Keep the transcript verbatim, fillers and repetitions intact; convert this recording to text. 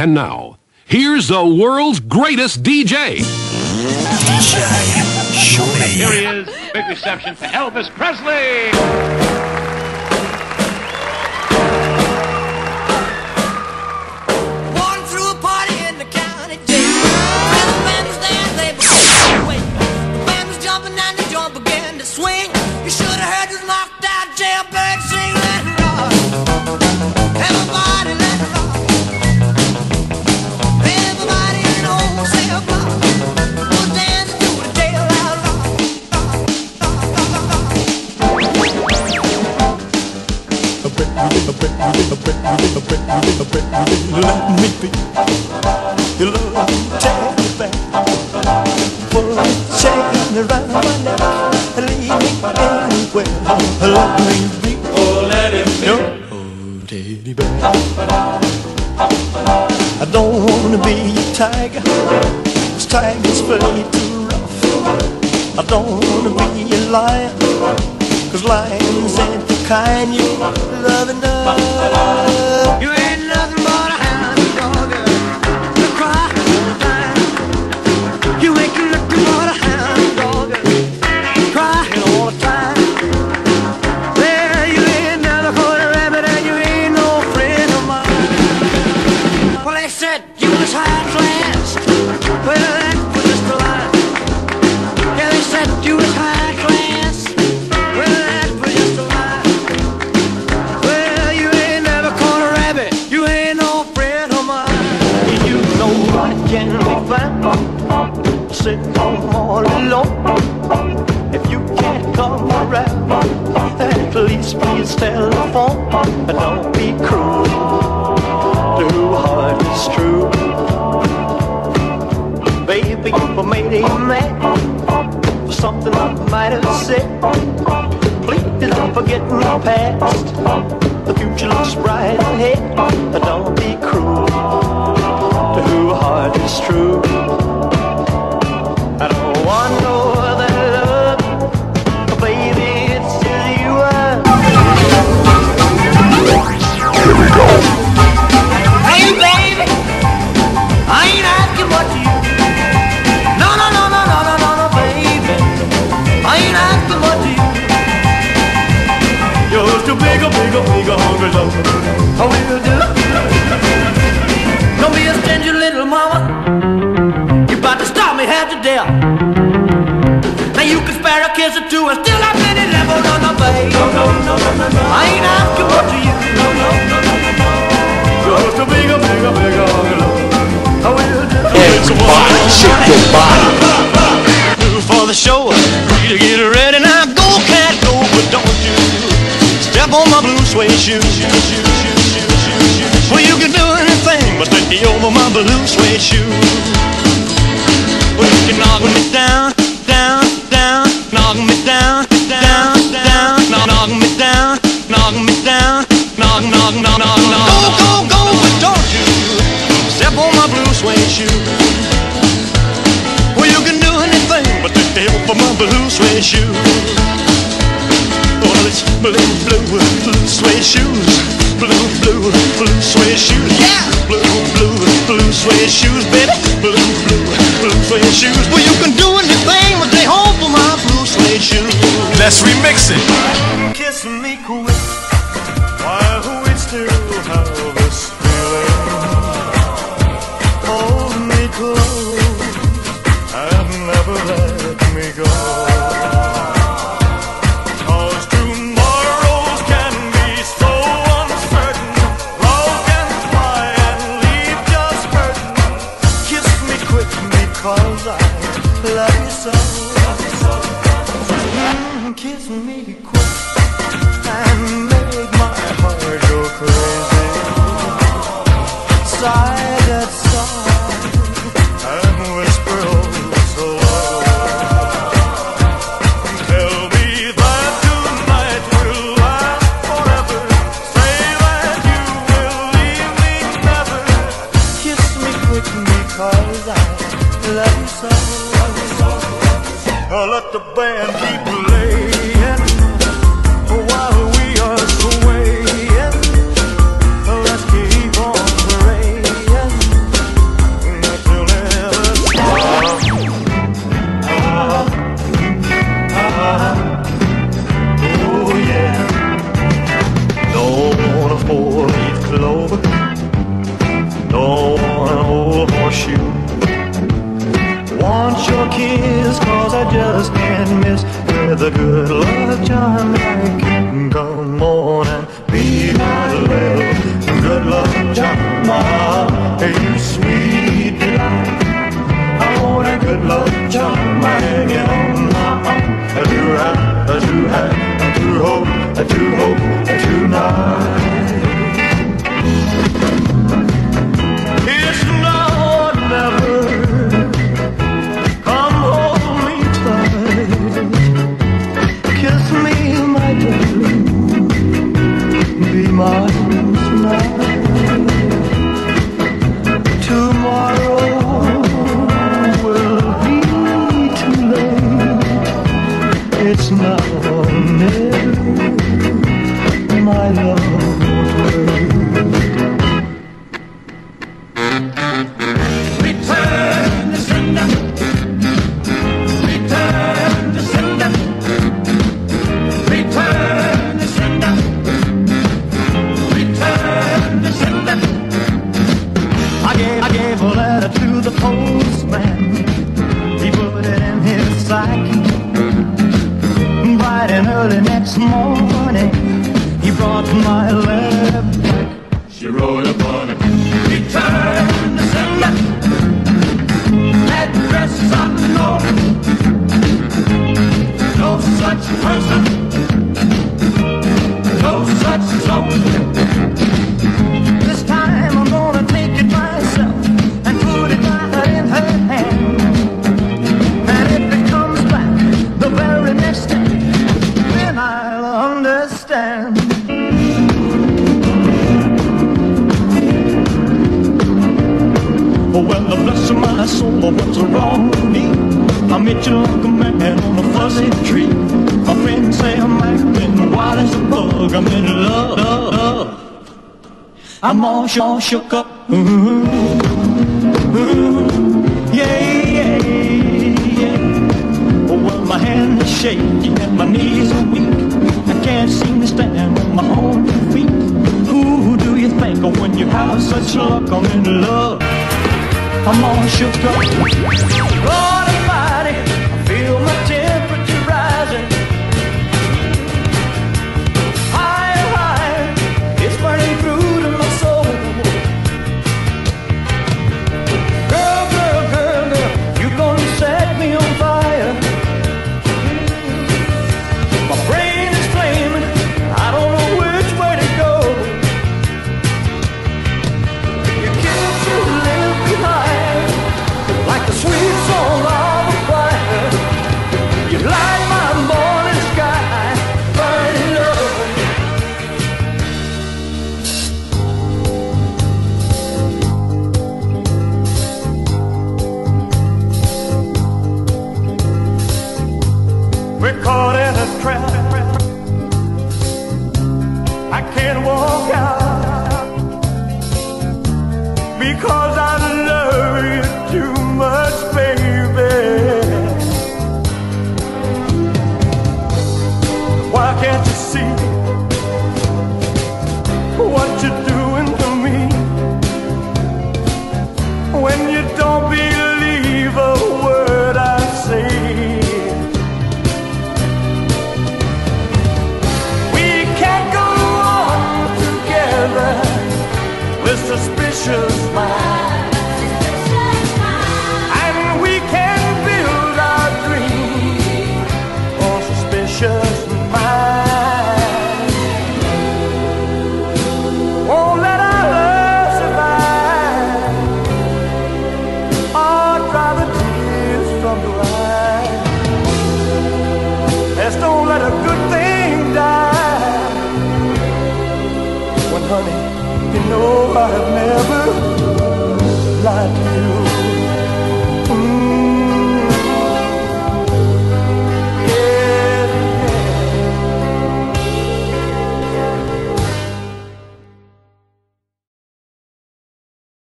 And now, here's the world's greatest D J. D J Shorty. Here he is. Big reception for Elvis Presley. Walking through a party in the county jail. And the band was there, they were away. The band was jumping and the joint began to swing. You should have heard this knocked out jailbird sing. Let it rock. Everybody let it rock. Everybody in the whole cell block was dancing to the jail out rock. Let me be your love teddy bear. Put a chain around my neck and leave me anywhere. Let me be, oh let it be, your oh, teddy bear. I don't wanna be a tiger, 'cause tigers play too rough. I don't wanna be a lion, 'cause lions ain't the kind you love enough. You ain't nothing but a hound dog. You cry all the time. You ain't nothing but a hound dog. Crying all the time. Well, you ain't never caught a rabbit and you ain't no friend of mine. Well, they said you was high class. Well, that was just a lie. Yeah, they said you was high class. Well, that was just a lie. Well, you ain't never caught a rabbit. You ain't no friend of mine. You know I can be found sitting home all alone. If you can't come around, at least please telephone. And don't be cruel, too hard is true. Baby, if I made you mad for something I might have said, please don't forget my past. The future looks bright ahead. And don't be cruel, too hard is true. I don't want no other love, baby, it's just you. Hey, baby, I ain't asking what you. No, no, no, no, no, no, no, no, baby, I ain't asking what you. You're just a bigger, bigger, bigger hungry love. How will you do? Don't be a stingy little mama. You about to stop me half to death. Now you can spare a kiss or two and still have many levels on the bay. No, no, no, no, no, no. I ain't asking what to you. No, no, no, no, no, no. You're just a bigger, bigger, bigger hungry love. How will you do? Everybody shake your body. Move for the show, free to get ready now. Go, cat, go, but don't you step on my blue suede shoes. Well, you can do anything but take me over my blue suede shoes. Well, you can knock me down, down, down, knock me down, down, down, knock, knock me down, knock me down, knock, knock, knock, knock, knock. Go, go, go, but don't you step on my blue suede shoes. Well, you can do anything but take me over my blue suede shoes. Well, it's blue, blue, blue suede shoes. Blue, blue, blue suede shoes. Yeah! Blue, blue, blue suede shoes, baby. Blue, blue, blue suede shoes. Well, you can do anything but stay home for my blue suede shoes. Let's remix it. Kiss me quick while we still have this feeling. Hold me close and never let me go. Cause I love you so. Mm, kiss me quick and make my heart go crazy. Sigh that sigh and whisper oh so low. Tell me that tonight will last forever. Say that you will leave me never. Kiss me quick because I love you so. Oh, let the band keep playing while we are swaying. Let's keep on praying. Hey, sweet delight, I want a good love charm hanging on my arm. I do have, I do have, I do hope, I do hope, tonight. It's now or never. Come hold me tight, kiss me, my darling, be mine tonight. Tomorrow will be too late. It's now or never, my love won't wait. Return to sender, return to sender, return to sender, return to sender. I gave, I gave a letter to the postman. He put it in his psyche. Bright and early next morning, he brought my letter back. She wrote upon it, return to sender, address unknown, no such person, no such zone. This time I'm gonna take it myself and put it right in her hand. And if it comes back the very next day, then I'll understand. Oh, well, bless my soul, what's wrong with me? I met you like a man on a fuzzy tree. My friends say I'm acting wild as a bug. I'm in love, love, love. I'm all, all shook up. Ooh, ooh, yeah, yeah, yeah. Oh, well, my hand is shaky and my knees are weak. I can't seem to stand on my own two feet. Who do you think of when you have such luck? I'm in love. I'm all shook up. Lord Almighty, I feel my temperature rising. Higher, higher, it's burning through to my soul. Girl, girl, girl, girl, you gonna set me on fire. My brain is flaming, I don't know which way to go. You kiss and live behind, like the sweet song of a choir. You light my morning sky, burning up. We're caught in a trap. I can't walk out because I love you too much, baby. Why can't you see what you're doing to me? When